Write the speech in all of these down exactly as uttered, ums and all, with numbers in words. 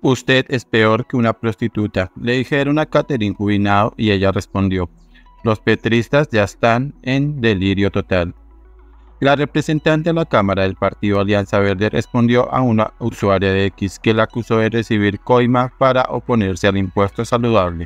Usted es peor que una prostituta, le dijeron a Catherine Jubinao y ella respondió: los petristas ya están en delirio total. La representante de la Cámara del partido Alianza Verde respondió a una usuaria de X que la acusó de recibir coima para oponerse al impuesto saludable.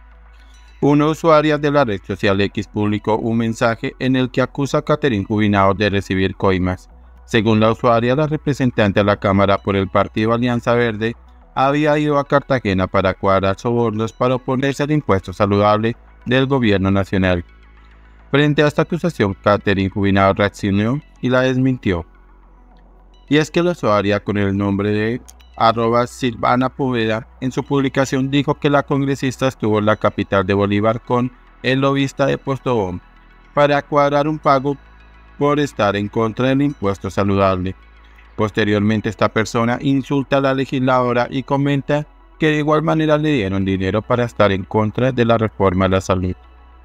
Una usuaria de la red social X publicó un mensaje en el que acusa a Catherine Jubinao de recibir coimas. Según la usuaria, la representante de la Cámara por el partido Alianza Verde había ido a Cartagena para cuadrar sobornos para oponerse al impuesto saludable del gobierno nacional. Frente a esta acusación, Catherine Jubinao reaccionó y la desmintió. Y es que la usuaria con el nombre de arroba Silvana Poveda en su publicación dijo que la congresista estuvo en la capital de Bolívar con el lobista de Postobón para cuadrar un pago por estar en contra del impuesto saludable. Posteriormente, esta persona insulta a la legisladora y comenta que de igual manera le dieron dinero para estar en contra de la reforma a la salud.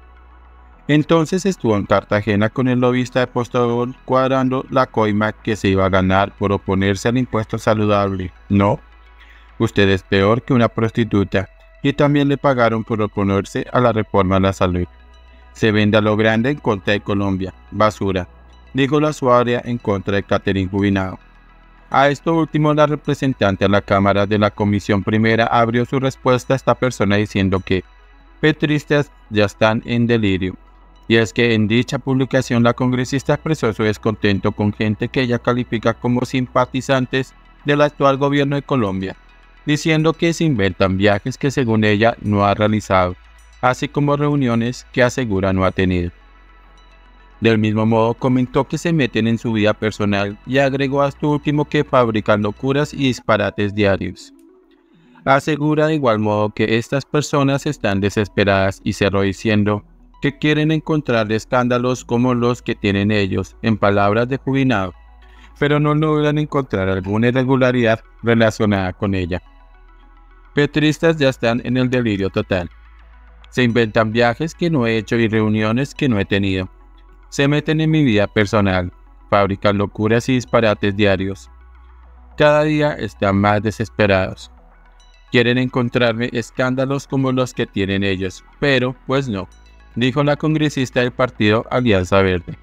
Entonces estuvo en Cartagena con el lobista de Postobón cuadrando la coima que se iba a ganar por oponerse al impuesto saludable. No, usted es peor que una prostituta y también le pagaron por oponerse a la reforma a la salud. Se vende a lo grande en contra de Colombia, basura, dijo la usuaria en contra de Catherine Jubinao. A esto último, la representante a la Cámara de la Comisión Primera abrió su respuesta a esta persona diciendo que petristas ya están en delirio. Y es que en dicha publicación la congresista expresó su descontento con gente que ella califica como simpatizantes del actual gobierno de Colombia, diciendo que se inventan viajes que según ella no ha realizado, así como reuniones que asegura no ha tenido. Del mismo modo, comentó que se meten en su vida personal y agregó a esto último que fabrican locuras y disparates diarios. Asegura de igual modo que estas personas están desesperadas y cerró diciendo que quieren encontrar escándalos como los que tienen ellos, en palabras de Jubinao, pero no logran encontrar alguna irregularidad relacionada con ella. Petristas ya están en el delirio total. Se inventan viajes que no he hecho y reuniones que no he tenido. Se meten en mi vida personal, fabrican locuras y disparates diarios. Cada día están más desesperados. Quieren encontrarme escándalos como los que tienen ellos, pero pues no, dijo la congresista del partido Alianza Verde.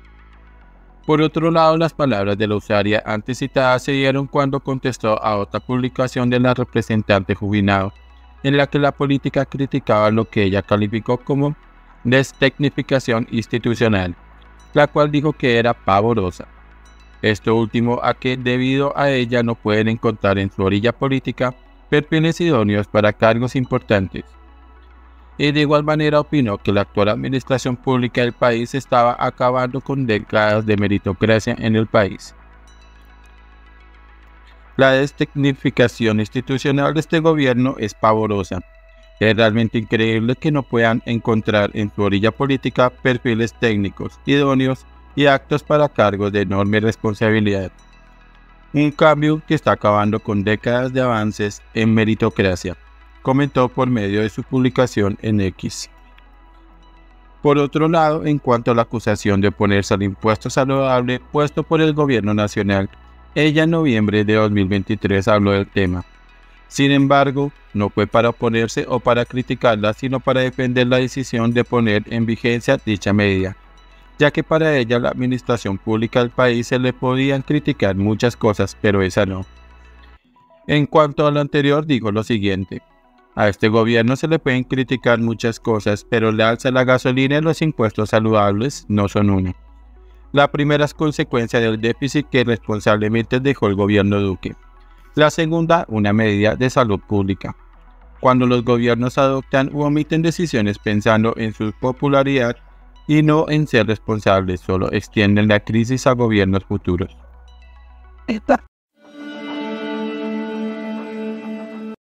Por otro lado, las palabras de la usuaria antes citada se dieron cuando contestó a otra publicación de la representante Jubinao, en la que la política criticaba lo que ella calificó como destecnificación institucional, la cual dijo que era pavorosa. Esto último a que debido a ella no pueden encontrar en su orilla política perfiles idóneos para cargos importantes. Y de igual manera opinó que la actual administración pública del país estaba acabando con décadas de meritocracia en el país. La destecnificación institucional de este gobierno es pavorosa. Es realmente increíble que no puedan encontrar en su orilla política perfiles técnicos, idóneos y actos para cargos de enorme responsabilidad. Un cambio que está acabando con décadas de avances en meritocracia, comentó por medio de su publicación en X. Por otro lado, en cuanto a la acusación de oponerse al impuesto saludable puesto por el gobierno nacional, ella en noviembre de dos mil veintitrés habló del tema. Sin embargo, no fue para oponerse o para criticarla, sino para defender la decisión de poner en vigencia dicha medida, ya que para ella la administración pública del país se le podían criticar muchas cosas, pero esa no. En cuanto a lo anterior, dijo lo siguiente: a este gobierno se le pueden criticar muchas cosas, pero la alza de la gasolina y los impuestos saludables no son una. La primera es consecuencia del déficit que responsablemente dejó el gobierno Duque. La segunda, una medida de salud pública. Cuando los gobiernos adoptan u omiten decisiones pensando en su popularidad y no en ser responsables, solo extienden la crisis a gobiernos futuros. Esta